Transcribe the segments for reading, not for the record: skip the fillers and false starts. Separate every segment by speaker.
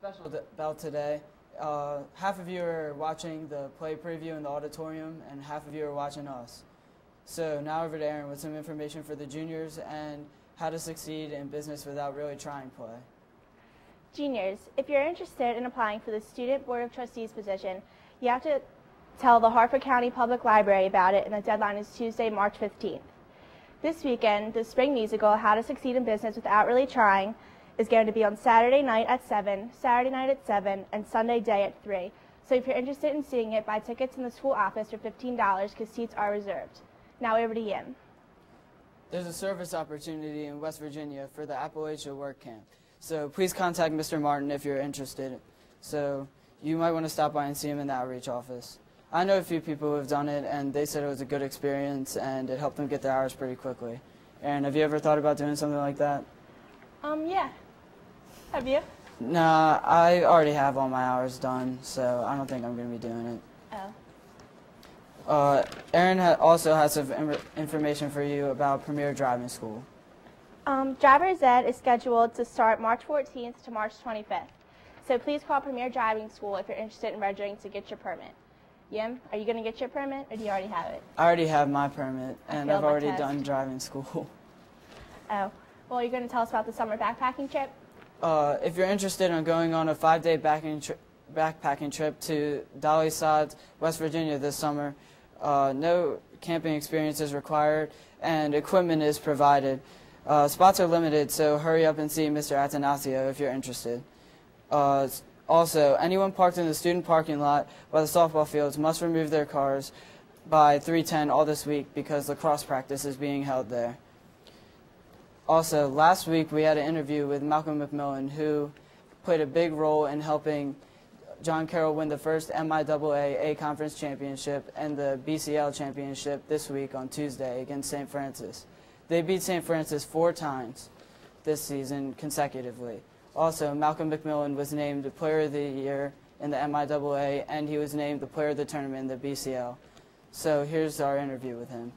Speaker 1: Special about today. Half of you are watching the play preview in the auditorium, and half of you are watching us. So now over to Erin with some information for the juniors and how to succeed in business without really trying play.
Speaker 2: Juniors, if you're interested in applying for the Student Board of Trustees position, you have to tell the Harford County Public Library about it, and the deadline is Tuesday, March 15th. This weekend, the spring musical, How to Succeed in Business Without Really Trying, is going to be on Saturday night at 7, Saturday night at 7, and Sunday day at 3. So if you're interested in seeing it, buy tickets in the school office for $15 because seats are reserved. Now over to Yim.
Speaker 1: There's a service opportunity in West Virginia for the Appalachia Work Camp. So please contact Mr. Martin if you're interested. So you might want to stop by and see him in the outreach office. I know a few people who have done it, and they said it was a good experience, and it helped them get their hours pretty quickly. Aaron, have you ever thought about doing something like that?
Speaker 2: Yeah. Have you?
Speaker 1: Nah, I already have all my hours done, so I don't think I'm going to be doing it.
Speaker 2: Oh.
Speaker 1: Aaron also has some information for you about Premier Driving School.
Speaker 2: Driver's Ed is scheduled to start March 14th to March 25th. So please call Premier Driving School if you're interested in registering to get your permit. Yim, are you going to get your permit, or do you already have it?
Speaker 1: I already have my permit, and I've already done driving school.
Speaker 2: Oh. Well, you're going to tell us about the summer backpacking trip?
Speaker 1: If you're interested in going on a 5-day backpacking trip to Dolly Sods, West Virginia this summer, no camping experience is required, and equipment is provided. Spots are limited, so hurry up and see Mr. Atanasio if you're interested. Also, anyone parked in the student parking lot by the softball fields must remove their cars by 3:10 all this week because lacrosse practice is being held there. Also, last week we had an interview with Malcolm McMillan, who played a big role in helping John Carroll win the first MIAA A-Conference Championship and the BCL Championship this week on Tuesday against St. Francis. They beat St. Francis 4 times this season consecutively. Also, Malcolm McMillan was named the Player of the Year in the MIAA, and he was named the Player of the Tournament in the BCL. So here's our interview with him.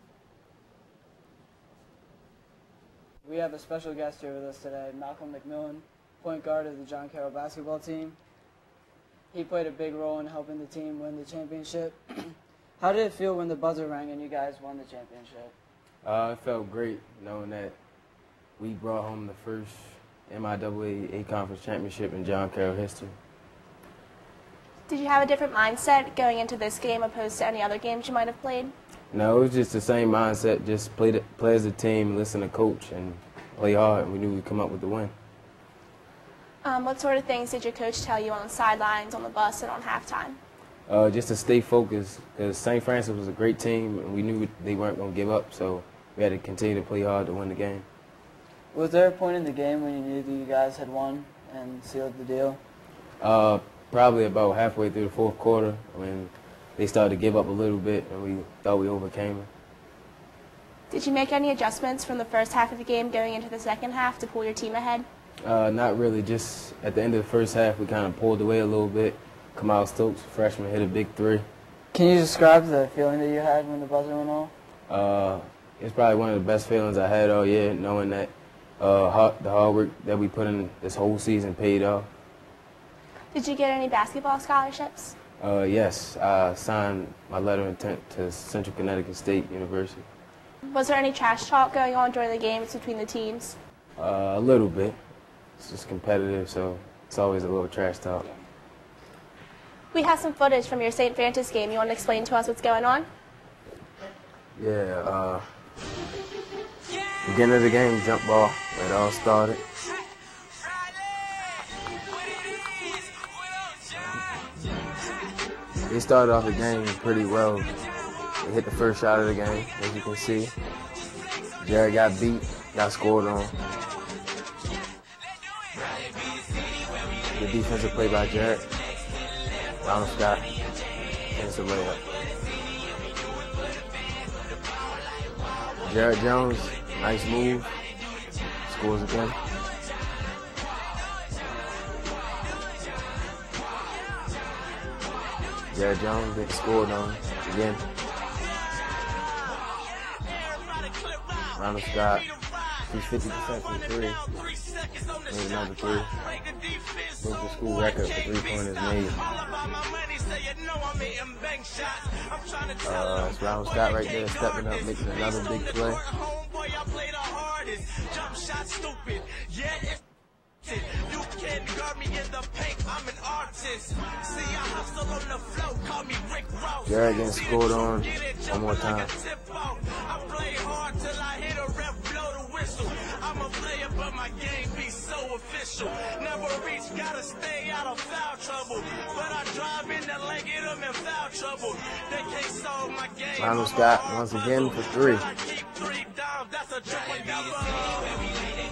Speaker 1: We have a special guest here with us today, Malcolm McMillan, point guard of the John Carroll basketball team. He played a big role in helping the team win the championship. How did it feel when the buzzer rang and you guys won the championship?
Speaker 3: It felt great knowing that we brought home the first MIAA A-Conference Championship in John Carroll history.
Speaker 2: Did you have a different mindset going into this game opposed to any other games you might have played?
Speaker 3: No, it was just the same mindset, just play as a team, listen to coach, and play hard, and we knew we'd come up with the win.
Speaker 2: What sort of things did your coach tell you on the sidelines, on the bus, and on halftime?
Speaker 3: Just to stay focused, because St. Francis was a great team, and we knew they weren't going to give up, so we had to continue to play hard to win the game.
Speaker 1: Was there a point in the game when you knew that you guys had won and sealed the deal?
Speaker 3: Probably about halfway through the fourth quarter when they started to give up a little bit, and we thought we overcame it.
Speaker 2: Did you make any adjustments from the first half of the game going into the second half to pull your team ahead?
Speaker 3: Not really. Just at the end of the first half, we kind of pulled away a little bit. Kamal Stokes, freshman, hit a big 3.
Speaker 1: Can you describe the feeling that you had when the buzzer went off?
Speaker 3: It's probably one of the best feelings I had all year, knowing that the hard work that we put in this whole season paid off.
Speaker 2: Did you get any basketball scholarships?
Speaker 3: Yes, I signed my letter of intent to Central Connecticut State University.
Speaker 2: Was there any trash talk going on during the games between the teams?
Speaker 3: A little bit. It's just competitive, so it's always a little trash talk.
Speaker 2: We have some footage from your St. Francis game. You want to explain to us what's going on?
Speaker 3: Yeah, beginning of the game, jump ball, it all started. They started off the game pretty well. They hit the first shot of the game, as you can see. Jared got beat, got scored on. The defensive play by Jared. Ronald Scott, defensive layup. Jared Jones, nice move, scores again. Jared Jones gets scored on again. Ronald Scott, He's 50% from three. Made another three. Broke the school record for three-pointers made. That's Ronald Scott right there, stepping up, making another big play. You can't guard me in the paint, I'm an artist. See, I hustle on the flow, call me Rick Ross. Jared getting scored on one more time. I play hard till I hit a ref, blow the whistle. I'm a player, but my game be so official. Never reach, gotta stay out of foul trouble. But I drive in the leg, get them in foul trouble. They can't solve my game. Ronald Scott once again for three. I keep 3 down, that's a triple double.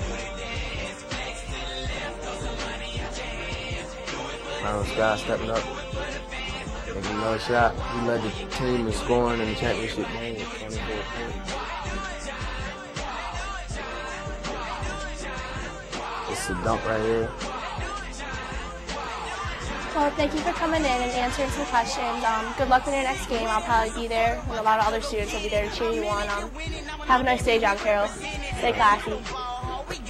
Speaker 3: Ronald Scott stepping up, making another shot. He led the team in scoring in the championship game with 24 points. It's a dunk right here.
Speaker 2: Well, thank you for coming in and answering some questions. Good luck in your next game. I'll probably be there, and a lot of other students will be there to cheer you on. Have a nice day, John Carroll. Stay classy.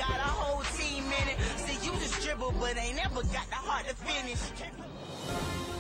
Speaker 4: But ain't never got the heart to finish.